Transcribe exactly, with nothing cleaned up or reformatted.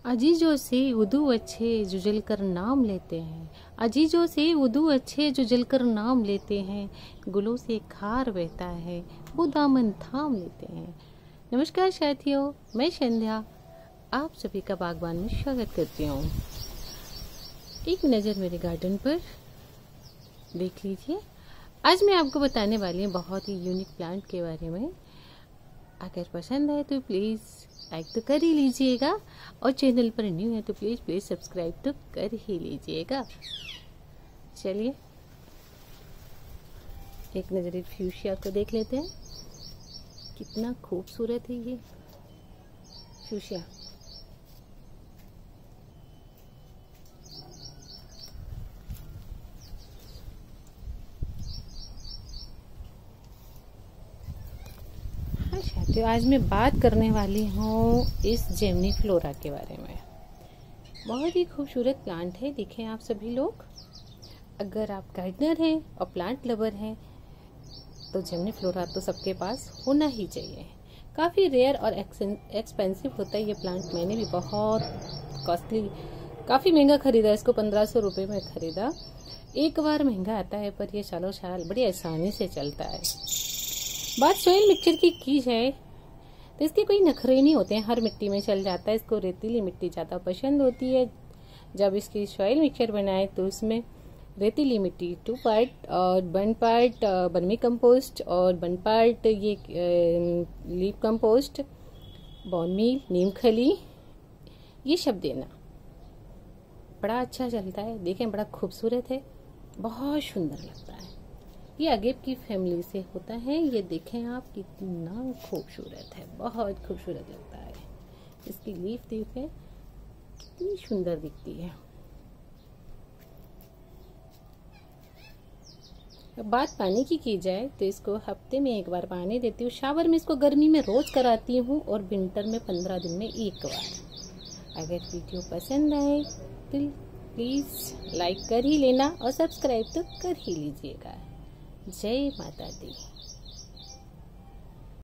अजीजों से उदू अच्छे जो जलकर नाम लेते हैं, अजीजों से उदू अच्छे जो जलकर नाम लेते हैं, गुलों से खार बहता है वो दामन थाम लेते हैं। नमस्कार साथियों, मैं संध्या आप सभी का बागबान में स्वागत करती हूँ। एक नज़र मेरे गार्डन पर देख लीजिए। आज मैं आपको बताने वाली हूँ बहुत ही यूनिक प्लांट के बारे में। अगर पसंद आए तो प्लीज़ लाइक तो कर ही लीजिएगा और चैनल पर न्यू है तो प्लीज़ प्लीज़ सब्सक्राइब तो कर ही लीजिएगा। चलिए एक नज़र एक फ्यूशिया को देख लेते हैं। कितना खूबसूरत है ये फ्यूशिया। तो आज मैं बात करने वाली हूँ इस जेमनी फ्लोरा के बारे में। बहुत ही खूबसूरत प्लांट है। देखें आप सभी लोग, अगर आप गार्डनर हैं और प्लांट लवर हैं तो जेमनी फ्लोरा तो सबके पास होना ही चाहिए। काफ़ी रेयर और एक्सपेंसिव होता है ये प्लांट। मैंने भी बहुत कॉस्टली, काफ़ी महंगा ख़रीदा इसको, पंद्रह सौ रुपये में ख़रीदा। एक बार महंगा आता है पर ये सालों साल बड़ी आसानी से चलता है। बात सॉइल मिक्सचर की की जाए तो इसके कोई नखरे नहीं होते हैं, हर मिट्टी में चल जाता है। इसको रेतीली मिट्टी ज़्यादा पसंद होती है। जब इसकी सॉइल मिक्सचर बनाए तो उसमें रेतीली मिट्टी टू पार्ट और वन पार्ट बर्मी कंपोस्ट और वन पार्ट ये leaf compost, bone meal, neem खली, ये सब देना। बड़ा अच्छा चलता है। देखें बड़ा खूबसूरत है, बहुत सुंदर लगता है। ये अगेप की फैमिली से होता है। ये देखें आप कितना खूबसूरत है, बहुत खूबसूरत लगता है। इसकी लीफ देखें कितनी सुंदर दिखती है। अब बात पानी की की जाए तो इसको हफ्ते में एक बार पानी देती हूँ। शावर में इसको गर्मी में रोज कराती हूँ और विंटर में पंद्रह दिन में एक बार। अगर वीडियो पसंद आए तो प्लीज़ लाइक कर ही लेना और सब्सक्राइब तो कर ही लीजिएगा। जय माता दी।